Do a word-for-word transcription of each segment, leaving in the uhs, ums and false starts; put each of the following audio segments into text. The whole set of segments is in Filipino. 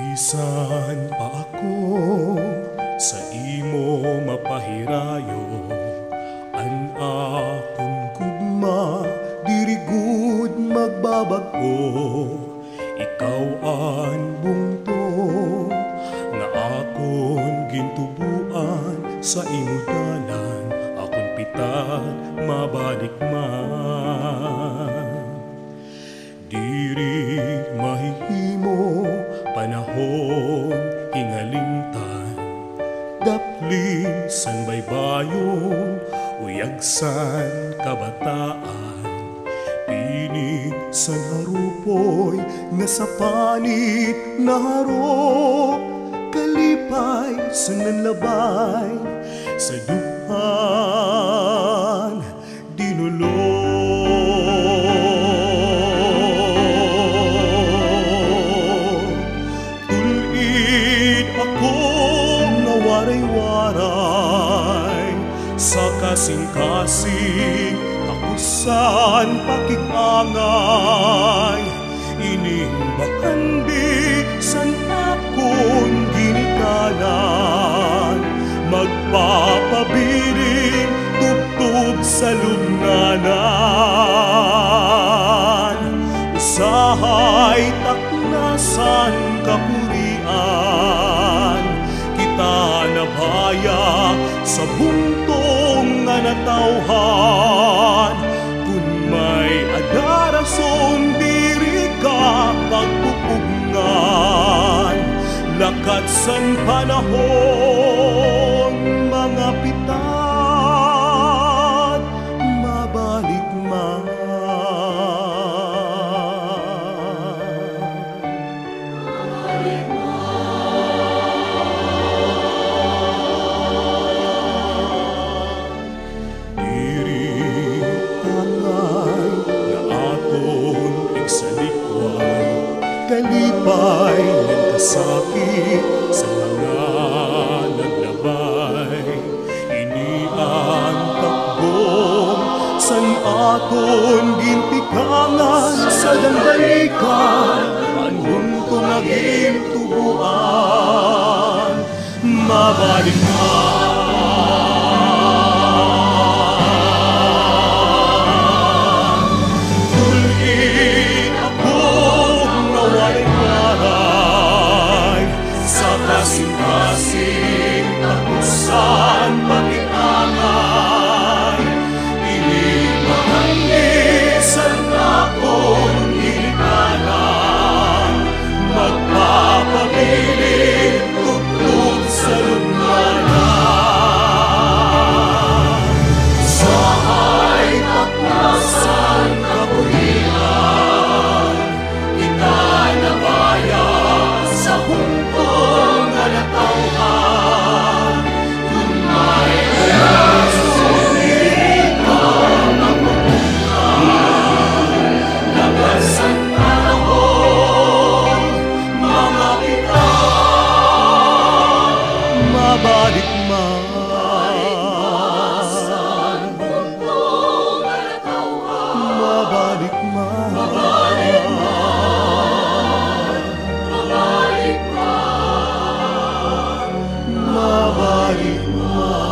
Bisan pa ako sa imo mapahirayo, an akong gugma diri gud magbabago. Ikaw ang bungto nga akon gintubuan, sa imo dalan akong pitad mabalik man. Diri mahihimo panahon hingalingtan, daplin san baybayon uyagsan kabataan. Pinig san harupoy nga sa panit naharop, kalipay san nanlabay sa duhan dinulog. Tulid ako nga waray-waray sa kasing-kasing takusan pakikangay. Ining bakandi san akon ginikanan, magpapabilin tubtub sa lubnganan. Usahay taknasan kapurian, kita nabaya sa buntong nga natawhan. Kung may adarason diri ka pagpupugngan, lakat san panahon mga pitad mabalik man. Mabalik man. Diri tangay na aton igsalikway, kalipay ng kasakit sa mga naglabay. Ini ang takbong san aton gintikangan, sa dambalikan ang buntong naging tubuan. Mabalik man. Tulid ako nga waray-waray sa kasing-kasing takusan pakikangay. Ining bakandi san akong ginikanan, magpapabilin tubtub sa lubnganan. Usahay taknasan kabuhian, kita nabaya sa buntong nga natawhan. Kung may adarason diri ka magpupugngan, lakas ang panahon mga pitad mabalik man. Mabalik man. Mabalik man. Mabalik man.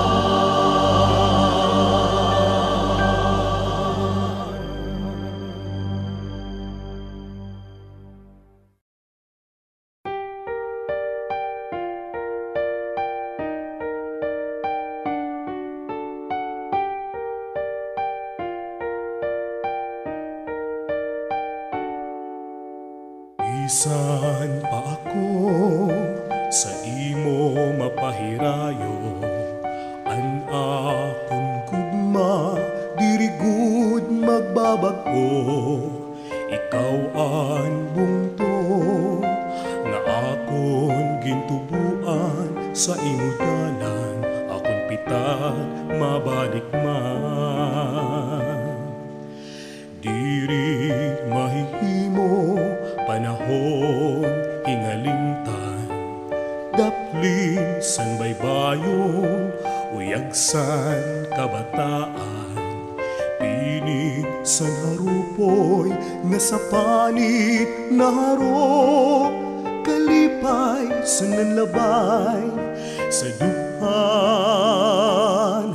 Bisan pa ako sa imo mapahirayo, an akong gugma diri gud magbabago. Ikaw ang bungto nga akon gintubuan, sa imo dalan akon pitad mabalik man. Diri mahihimo panahon hingalingtan, daplin san baybayon uyagsan kabataan. Pinig san harupoy nga sa panit naharop, kalipay sa nanlabay sa duhan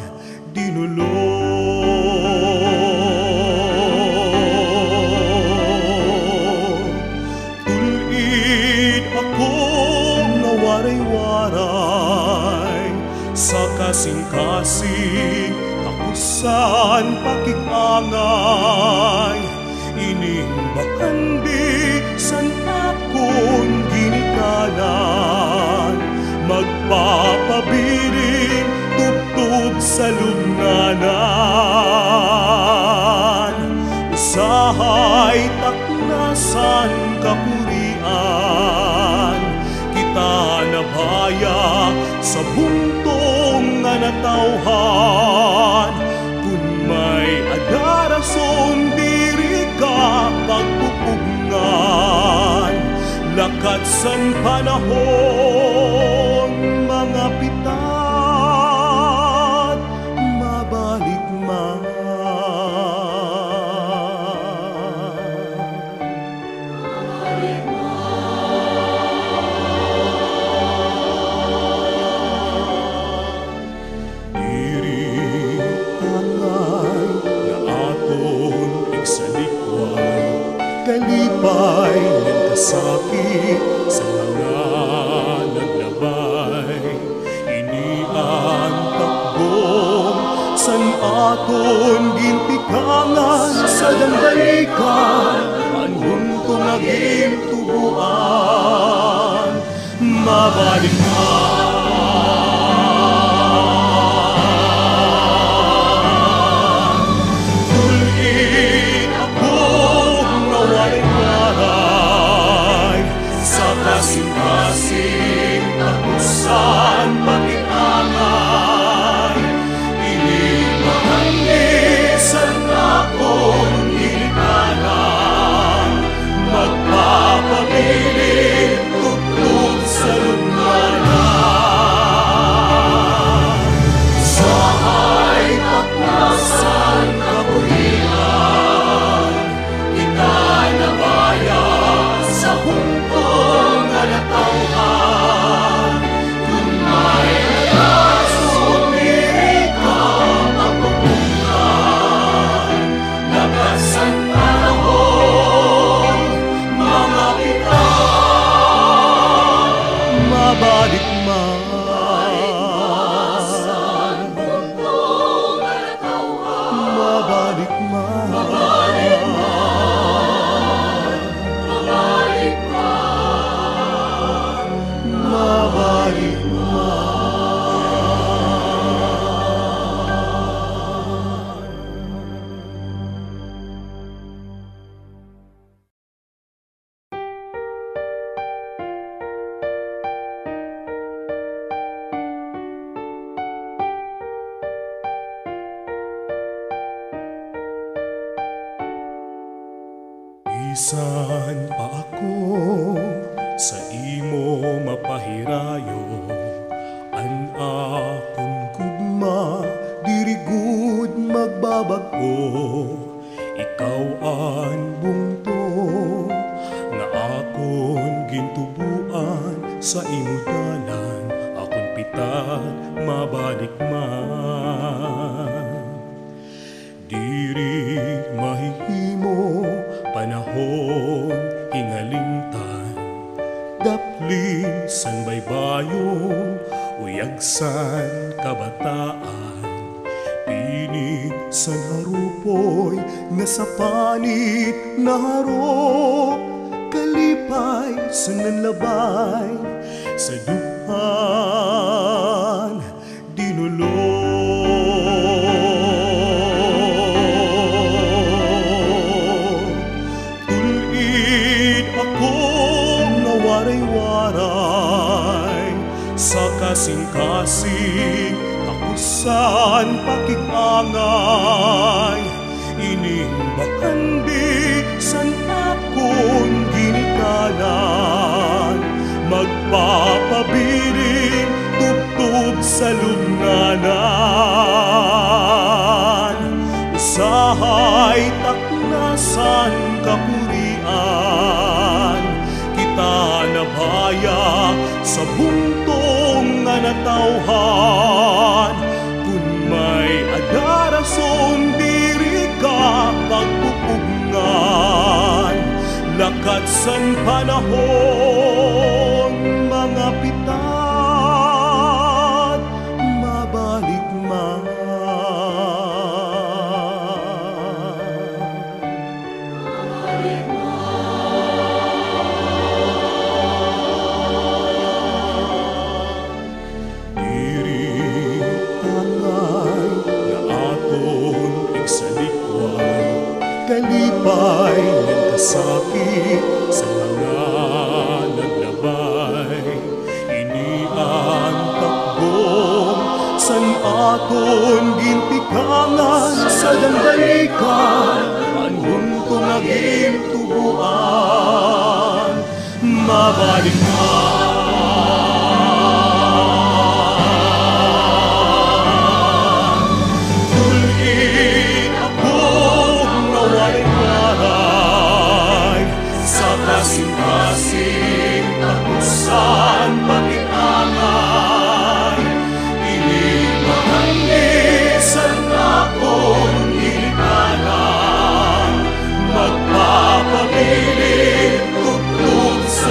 dinulog. Tulid akong nawaray-waray sa kasing-kasing takusan pakikangay. Inimbakan di san akong ginikanan, magpapabilin tubtub sa lugnanan. Usahay taknasan kapurian, kita nabaya sa buntong nga natawhan. Kung may adarason diri ka pagpupugngan, lakat san panahon mga pitad mabalik man. Mabalik man. Diri angay na aton igsalikway, kalipay ng kasakit sa mga naglabay. Inian takbong san aton gintikangan sa dambalikan, anhong naging tubuan. Mabalik man. Tulid akong nawaray-waray sa kasing-kasing takusan pakikangay. Inimbakan di san akong ginikanan, magpapabilin tubtub sa lugnanan. Usahay taknasan kapurian, kita nabaya sa buntong nga natawhan. Kung may nagasun diri ka pagpupunan, lagasan panahon mga pitad mabalik man. Mabalik man. Mabalik man. Mabalik man. Bisan pa ako sa imo mapahirayo, an akong gugma diri gud magbabago. Ikaw ang bungto nga akon gintubuan sa imo dalan, akon pitad mabalik man. Diri mahihimo panahon hingalingtan, daplin san baybayon, uyagsan kabataan. Pinig san harupoy nga sa panit naharop, kalipay san nanlabay sa duhan dinulog. Waray-waray sa kasing-kasing takusan pakikangay. Inimbakan di san akong ginikanan, magpapabilin tubtub sa lugnanan. Usahay taknasan kapurian, kita nabaya sa sa buntong nga natawhan. Kung may adarason diri ka pagpupugngan, lakat san panahon mga pitat mabalik man. Kalipay ng kasakit sa mga naglabay, iniang takbong san aton gintikangan sa dandalikan, anhuntong agim tubuan mabalik na. Kasing-kasing tapusan pag-iangay, inibahanisan akong ilikanan, magpapabilit tuklog sa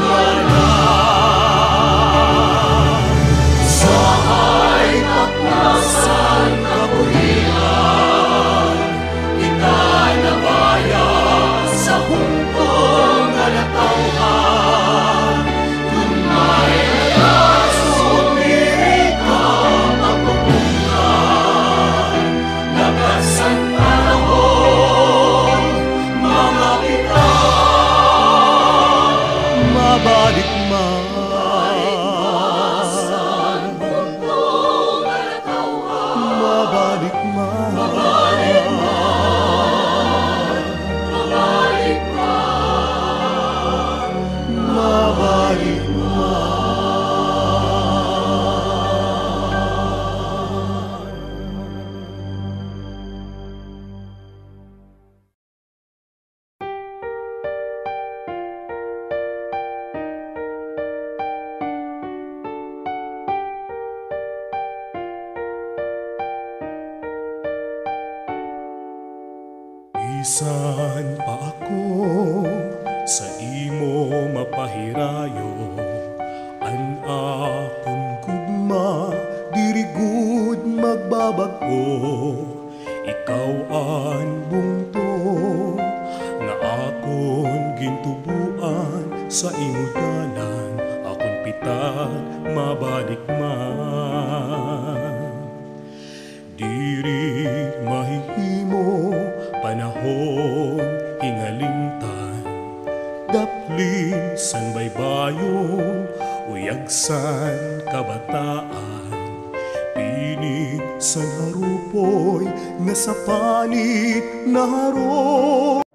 lugnanan. Sahay taklasan kabuhian, ika'y nabaya sa humpong natawhan. Kung may ayasong diri ka magpupungan, lagasan panahon mga pitat mabalik man. Mabalik man. Mabalik man. Mabalik man. Bisan pa ako sa imo mapahirayo, an akong gugma diri gud magbabago. Ikaw ang bungto nga akon gintubuan, sa imo dalan akon pitat mabalik man. Diri mahihimo panahon hingalingtan, daplin san baybayon, uyagsan kabataan, pinig san harupoy nga sa panit na haro.